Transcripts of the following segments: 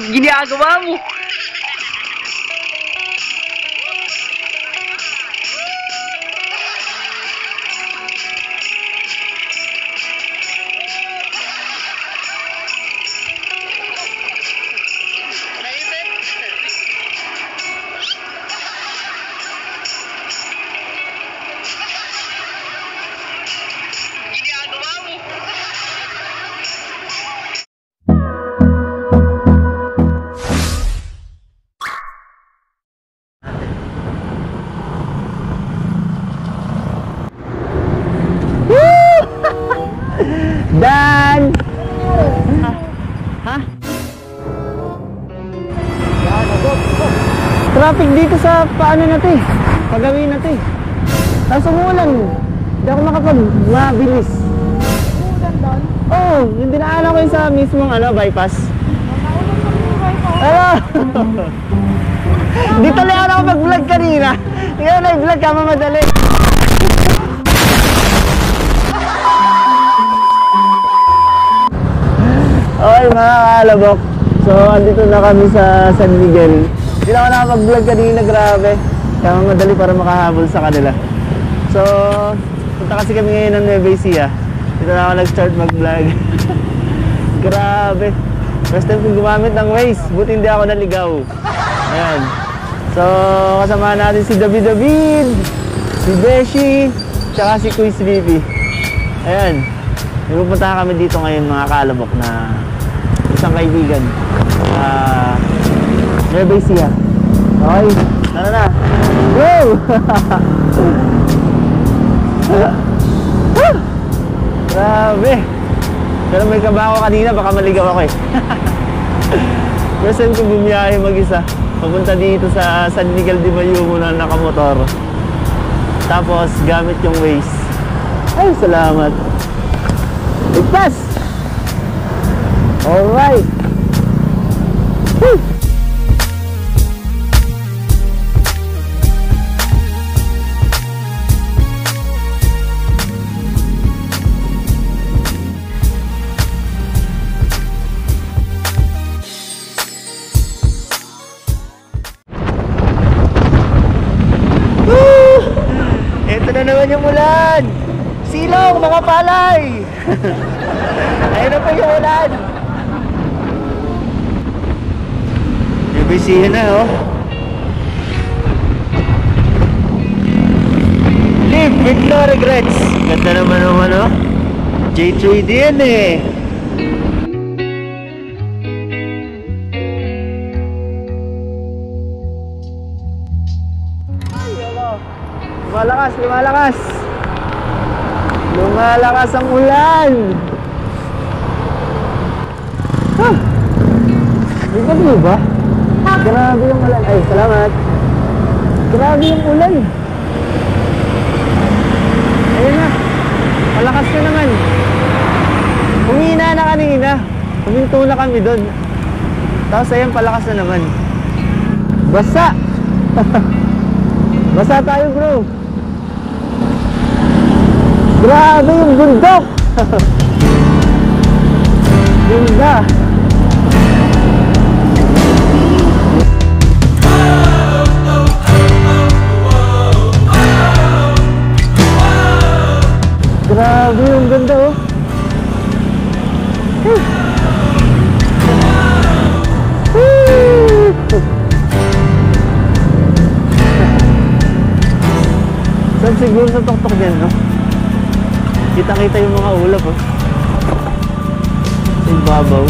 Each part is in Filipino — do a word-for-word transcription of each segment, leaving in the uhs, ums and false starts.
ginagawa mo? Dan! Ha? Yan, agok. Traffic dito sa paano na to eh. Pagawin na to eh. Tapos umulan. Hindi ako makapag-mabilis. Umulan doon? Oo, oh, yung dinaanan ko yung sa mismong ano, bypass. Ano? Dito lang ako nakapag-vlog kanina. Ikaw na i-vlog ka mamadali. Okay mga kalabok, so andito na kami sa San Miguel. Hindi na ako nakapag-vlog kanina, grabe. Kaya madali para makahabol sa kanila. So, punta kasi kami ngayon ng Nueva Ecija. Dito na ako nag-start mag-vlog. Grabe. First time kong gumamit ng Waze, buti hindi ako naligaw. Ayan. So, kasama natin si David David, si Beshi, tsaka si Kuy Sleepy. Ayan. Pupunta kami dito ngayon mga kalabok na isang kaibigan. Uh, Nueva Ecija. Okay, tara na. Go! Grabe. Pero may kaba ako kanina, baka maligaw ako eh. First time ko bumiyahe mag-isa. Papunta dito sa San Miguel de Mayumo na nakamotor. Tapos gamit yung Waze. Ay, salamat. Ligtas! Alright! Woo! Ito na naman yung ulan! Silong, mga palay! Ayun na po yung ulan! Nabisihan na, oh! Live with no regrets! Ganda naman naman, oh! J three D yan, eh! Lumalakas, lumalakas! Lumalakas ang ulan! Huh! Bigat mo ba? Grabe yung ulan. Ay, salamat! Grabe yung ulan! Ayun na! Malakas na naman! Humina na kanina! Huminto na kami doon. Tapos ayun, palakas na naman. Basa! Basa tayo, bro! Grabe yung bundok! Ganda! Grabe yung ganda, oh! Saan siguro sa tuktok din, no? Kita-kita yung mga ulap, oh. Sa ibabaw.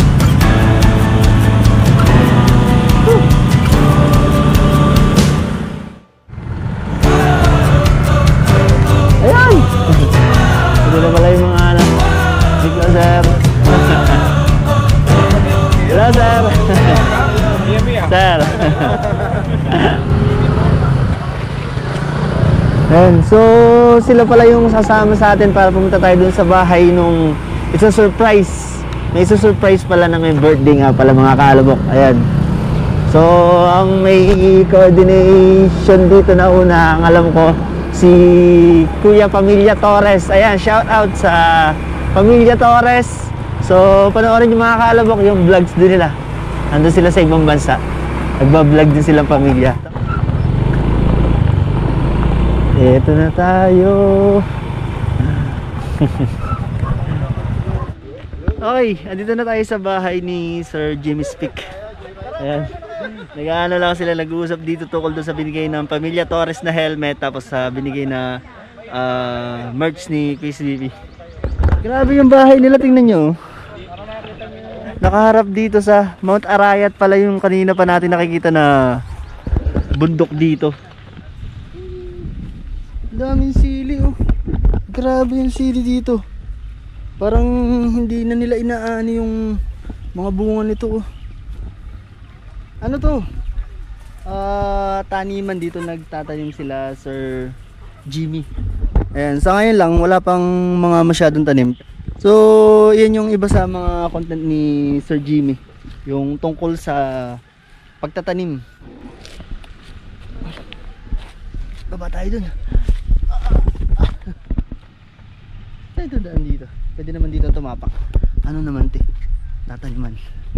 Ayan! Ito na pala yung mga anak. Hello, sir. Hello, sir. Sir. Ayan, so sila pala yung sasama sa atin para pumunta tayo dun sa bahay nung it's a surprise. May isa surprise pala na may birthday nga pala mga kalabok. Ayan. So ang may coordination dito na una, ang alam ko si Kuya Pamilya Torres. Ayan, shout out sa Pamilya Torres. So panoorin yung mga kalabok yung vlogs din nila. Andun sila sa ibang bansa. Nagbablog din silang pamilya. Eto na tayo. Okay, andito na tayo sa bahay ni Sir Jimmy Speak. Ayan. Nag-ano lang sila, nag-uusap dito tukol doon sa binigay ng Pamilya Torres na helmet, tapos sa binigay na uh, merch ni Quiz B B. Grabe yung bahay nila, tingnan nyo. Nakaharap dito sa Mount Arayat pala yung kanina pa natin nakikita na bundok dito. Daming sili oh. Grabe yung sili dito. Parang hindi na nila inaani yung mga bunga nito oh. Ano to? Uh, taniman dito nagtatanim sila Sir Jimmy. Ayan, sa ngayon lang wala pang mga masyadong tanim. So, yan yung iba sa mga content ni Sir Jimmy. Yung tungkol sa pagtatanim. Baba tayo dun. Ito daan dito. Pwede naman dito tumapak. Ano naman te? Tataniman.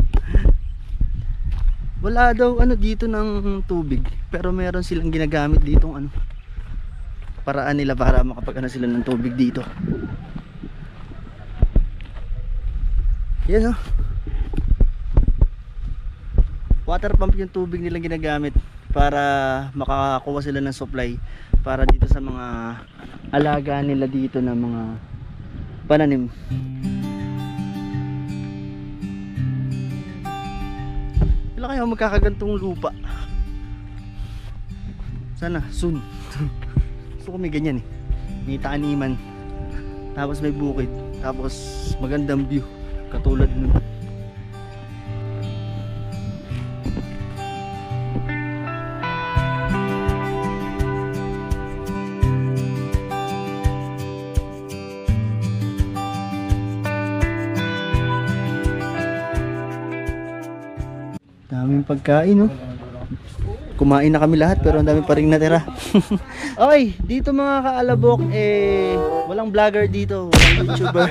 Wala daw ano dito ng tubig. Pero meron silang ginagamit ditong ano. Paraan nila para makapag ano sila ng tubig dito. Yan oh. Water pump yung tubig nilang ginagamit para makakakuha sila ng supply para dito sa mga alaga nila dito na mga pananim. Kailan kaya magkakagantong lupa? Sana soon. Gusto ko may ganyan eh. May taniman, tapos may bukid, tapos magandang view katulad nun. Daming pagkain oh. Kumain na kami lahat pero ang dami pa rin natira. Okay, dito mga kaalabok eh walang vlogger dito, walang YouTuber.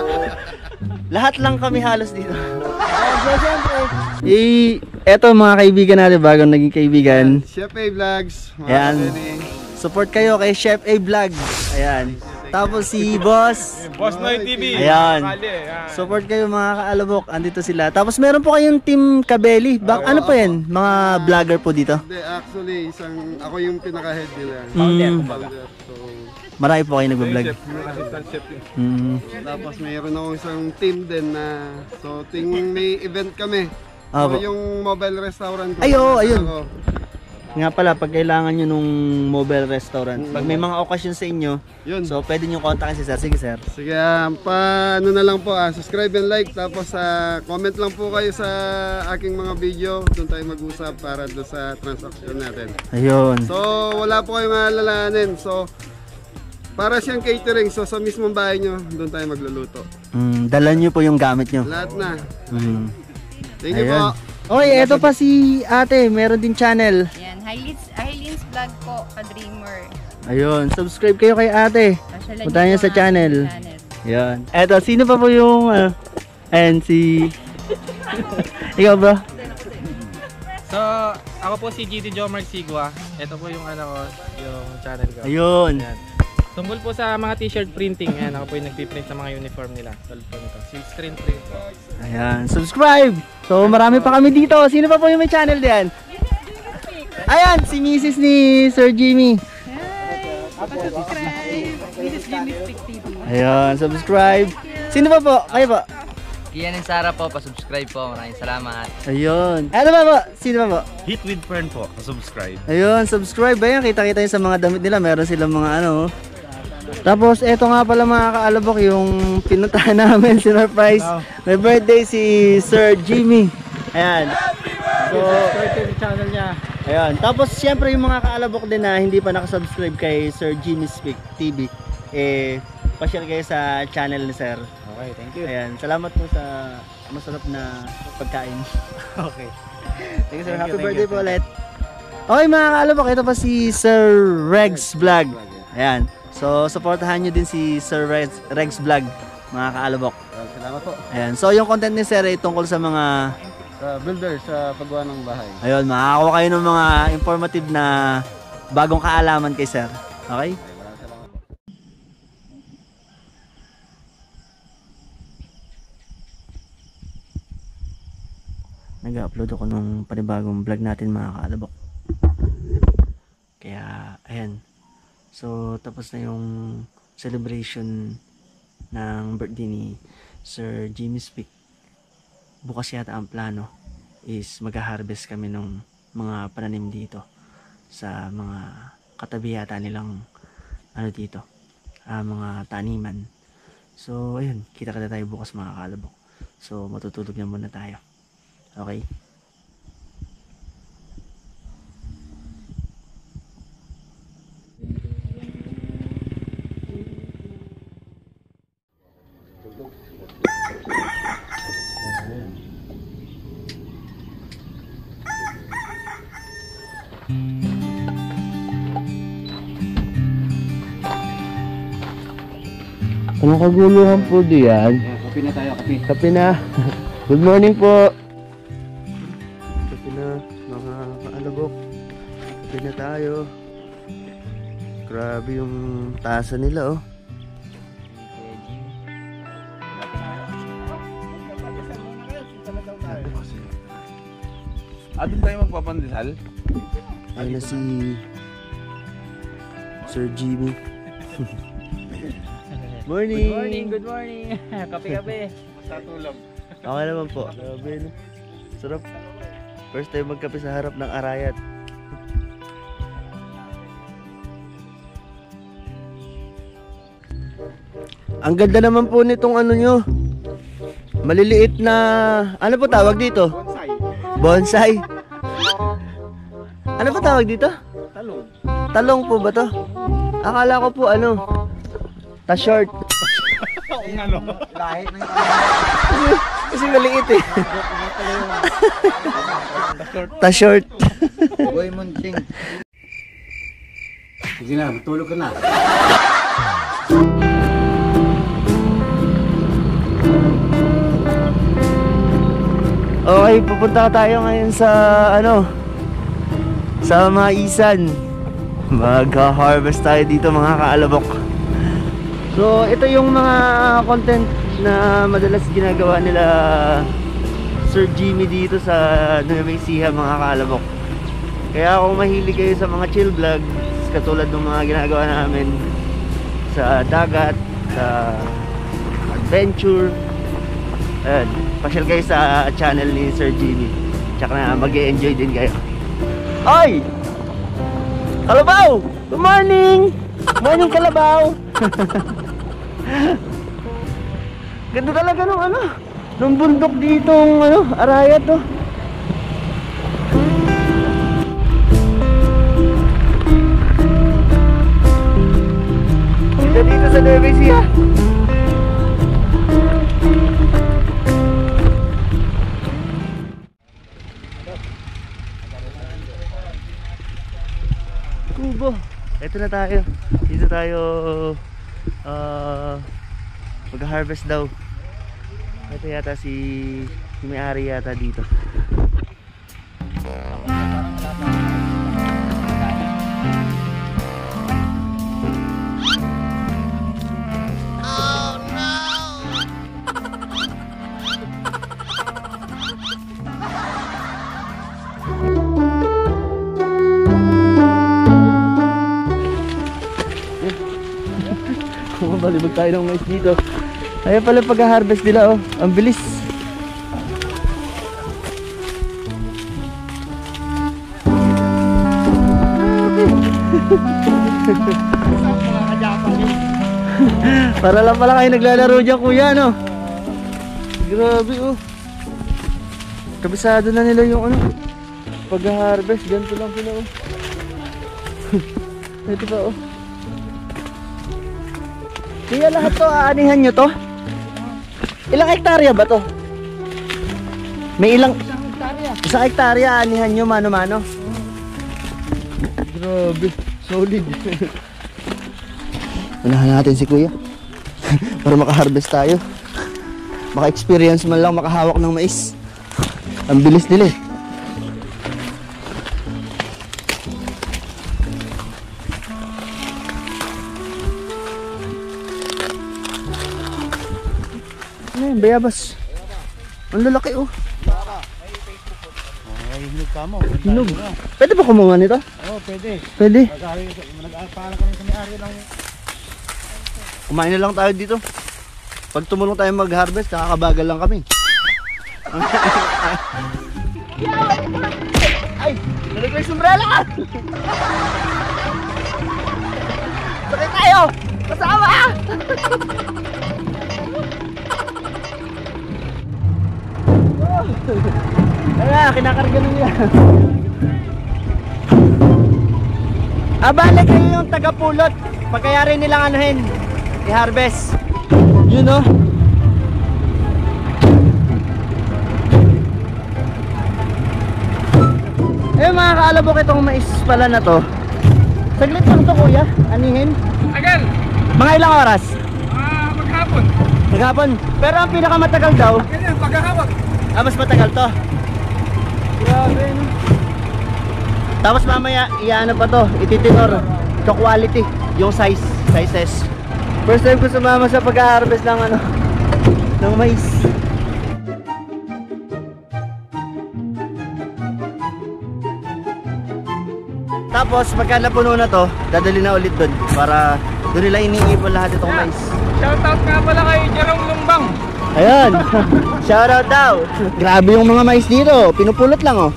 Lahat lang kami halos dito. So syempre, eh eto mga kaibigan natin, bagong naging kaibigan. Chef A Vlogs. Ayan. Support kayo kay Chef A Vlogs. Ayan. Tapos si Boss Boss Noy T V. Ayan. Support kayo mga kaalabok. Andito sila. Tapos meron po kayong Team Kabeli. Bak ano pa yan? Mga vlogger po dito? Hindi, actually, isang, ako yung pinaka-head nila. Mm. So, Marami po kayo nagbablog. Chef, yung assistant chef yun. Mm. tapos mayroon akong isang team din na, so ting may event kami. Apo. So, yung mobile restaurant. Ay, oo, ayun. Ako. Nga pala, pag kailangan nyo nung mobile restaurant, pag may mga okasyon sa inyo, Yun. so pwede nyo kontakin si Sir. Sige Sir. Sige, ah, pa ano na lang po, ah, subscribe and like, tapos ah, comment lang po kayo sa aking mga video. Doon tayo mag-usap para doon sa transaction natin. Ayun. So, wala po kayong alalahanin. So, para siyang catering. So, sa mismong bahay nyo, doon tayo magluluto. Mm, dala nyo po yung gamit nyo. Lahat na. Mm. Thank you Ayun. po. Oy, eto pa si ate, meron din channel. Yan, Hylins, Hylins Vlog po, ka-dreamer. Ayun, subscribe kayo kay ate. Pasyalan Punta niyo niyo po sa ang channel. aking channel. Ayun. Eto, sino pa po yung, uh, and si... Ikaw ba? So, ako po si G D Jomar Sigua. Ito po yung ano ko, yung channel ko. Ayun. Ayan. Tungkol po sa mga t-shirt printing, ayan, ako po yung nagpiprint sa mga uniform nila. Tulad po nito, silk screen print po. Ayan, subscribe! So, marami pa kami dito. Sino pa po yung may channel diyan? Ayan, si Missus ni Sir Jimmy. Subscribe! This is Jimmy Speak T V. Ayun, subscribe. Sino pa po? Kayo po? Kian and Sarah po, pa-subscribe po. Maraming salamat. Ayun. Ano pa po? Sino pa po? Hit with Fern po, subscribe. Ayun, subscribe. Ayan, kita-kita yun sa mga damit nila. Meron silang mga ano. Tapos, eto nga pala mga kaalabok, yung pinuntahan namin, sinurprise. May birthday si Sir Jimmy. Ayan. So, Subscribe kayo sa channel niya. ayan. Tapos, syempre yung mga kaalabok din na hindi pa nakasubscribe kay Sir Jimmy Speak T V, eh, pa-share kayo sa channel ni Sir. Okay, thank you. Ayan, salamat po sa masarap na pagkain. Okay. Thank you sir, Thank happy you, thank birthday you. po ulit. Okay mga kaalabok, ito pa si Sir Regs Vlog. Ayan, so supportahan nyo din si Sir Regs, Regs Vlog, mga kaalabok. Salamat po. Ayan, so yung content ni Sir ay tungkol sa mga uh, builder sa paggawa ng bahay. Ayun, makakakuha kayo ng mga informative na bagong kaalaman kay sir. Okay? Nag-upload ako nung panibagong vlog natin mga kaalabok. Kaya, ayan. So, tapos na yung celebration ng birthday ni Sir Jimmy Speak. Bukas yata ang plano is mag-harvest kami ng mga pananim dito sa mga katabi yata nilang ano dito, uh, mga taniman. So, ayun. Kita-kita tayo bukas mga kaalabok. So, matutulog na muna tayo. Okay. Anong kaguluhan po diyan? Kape na tayo, kape. Kape na. Good morning po. Kape na, mga kaalabok. Kape na tayo. Grabe yung tasa nila, oh. Ah, doon tayo magpapandesal? Ayun na si Sir Jimmy. Morning! Good morning, good morning. Kape-kape. Sa tulog. Okay naman po. Grabe, no? Sarap. First time magkape sa harap ng arayat. Ang ganda naman po nitong ano nyo. Maliliit na... Ano po tawag dito? Bonsai. Bonsai. Ano po tawag dito? Talong. Talong po ba to? Akala ko po ano, ta-short. Oo nga no. Lahit ng Kasi maliit eh. Ta-short. Boy Munting. Sige na, matulog ka na. Okay, pupunta tayo ngayon sa ano, sa Maisan. Mag-harvest tayo dito mga kaalabok. So, ito yung mga content na madalas ginagawa nila Sir Jimmy dito sa Nueva Ecija mga kaalabok. Kaya kung mahilig kayo sa mga chill vlogs, katulad ng mga ginagawa namin sa dagat, sa adventure, ayan, pasyal kayo sa channel ni Sir Jimmy. Tsaka na mag-e-enjoy din kayo. Oy! Kalabaw! Good morning! Morning Kalabaw! Ganda talaga nung ano, nung bundok ditong ano, arayat to. Dito dito sa Nueva Ecija. Kubo. Ito na tayo. Dito tayo uh, mag-harvest daw. Ito yata si, si may-ari yata dito. Oh no! Kumabalibag tayo ng mais dito. Ayan pala pag-harvest nila, oh. Ang bilis. Para lang pala kayo naglalaro dyan, kuya, no? Grabe, oh. Kabisado na nila yung ano, pag-harvest. Ganito lang sila, oh. Ito pa, oh. Kaya lahat to, aanihan nyo to? Ilang hektarya ba to? May ilang... Isang hektarya. Isang hektarya, aanihan nyo, mano-mano. Grabe, solid. Unahan natin si kuya. Para makaharvest tayo. Maka-experience man lang makahawak ng mais. Ang bilis nila eh. Ano yan, bayabas? Ang lalaki oh. Hinog ka mo. Hinog. Pwede ba kumuha nito? Oo, pwede. Pwede. Nag-aapalan kami sa may-ari ng... Kumain na lang tayo dito. Pag tumulong tayo mag-harvest, nakakabagal lang kami. Ay! Nalagay ko yung sombrero! Sakay tayo! Kasama! Kaya, kinakarga nila. Abala kayo yung tagapulot. Pagkayari nilang anuhin, i-harvest. Yun o. Eh mga kaalabok, itong mais pala na to. Saglit lang to kuya, anihin. Agal! Mga ilang oras? Ah, maghapon. Maghapon. Pero ang pinakamatagal daw, Ganyan, paghahawak. ah mas matagal to. Grabe no. Tapos mamaya, iyaano pa to, ititinor. To quality, yung size, sizes. First time ko sumama sa pag-harvest ng ano, ng mais. Tapos pagka napuno na to, dadali na ulit doon para doon nila iniipon lahat itong mais. Shoutout nga pala kay Jerome Lumbang. Ayan. Shoutout daw. Grabe yung mga mais dito. Pinupulot lang oh.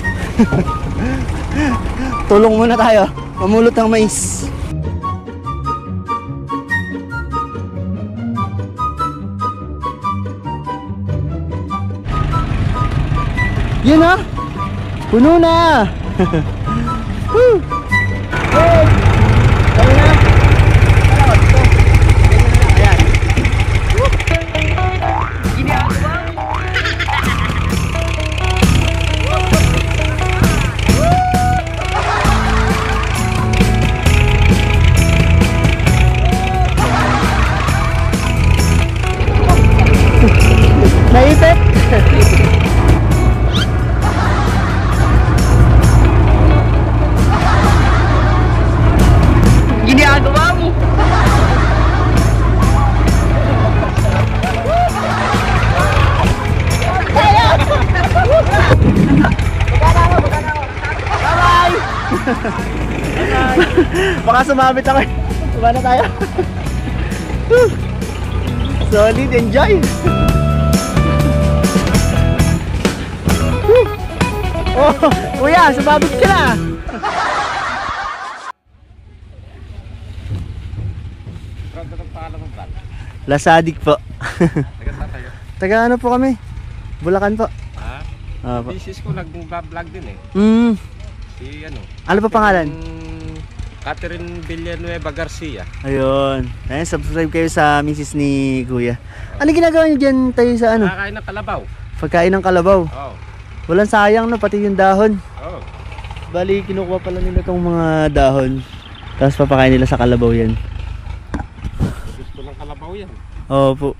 Tulong muna tayo. Mamulot ng mais. Yun ah. Puno na. Woo. Hey. Ano na? Ayan. Naipit? Ginagawa mo? Bye! Baka sumabit ako. Suba na tayo. Solid, enjoy! Oh, kuya, sumabit ka na! Lasadik po. Taga ano po kami? Bulacan po. Ah, Opo. business ko nag-vlog din eh. Mm, Si ano? ano pa pangalan? yung Catherine Villanueva Garcia. Ayun. Ayun, subscribe kayo sa misis ni Kuya. Ano ginagawa niyo dyan tayo sa ano? Nakakain ng kalabaw. Pagkain ng kalabaw. Oh. Walang sayang no, pati yung dahon. Oh. Bali, kinukuha pala nila tong mga dahon. Tapos papakain nila sa kalabaw yan. Gusto ng kalabaw yan. Opo.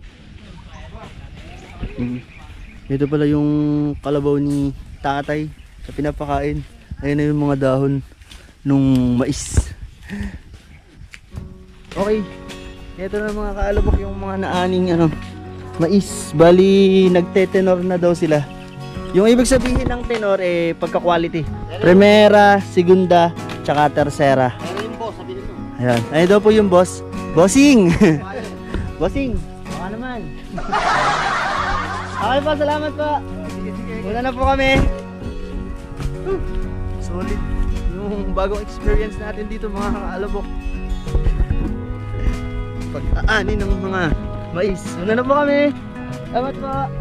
Mm. Ito pala yung kalabaw ni tatay sa pinapakain. Ayun na yung mga dahon nung mais. Okay. Ito na mga kaalabok yung mga naaning ano, mais. Bali, nagtetenor na daw sila. Yung ibig sabihin ng tenor eh pagka-quality. Primera, segunda, tsaka tercera. Ayan. Ayun daw po yung boss. Bossing! Bossing! Baka naman. Okay po, salamat po. Una na po kami. Whew. Solid. Yung bagong experience natin dito mga kaalabok. Pag-aani ng mga mais. Una na po kami. Salamat po.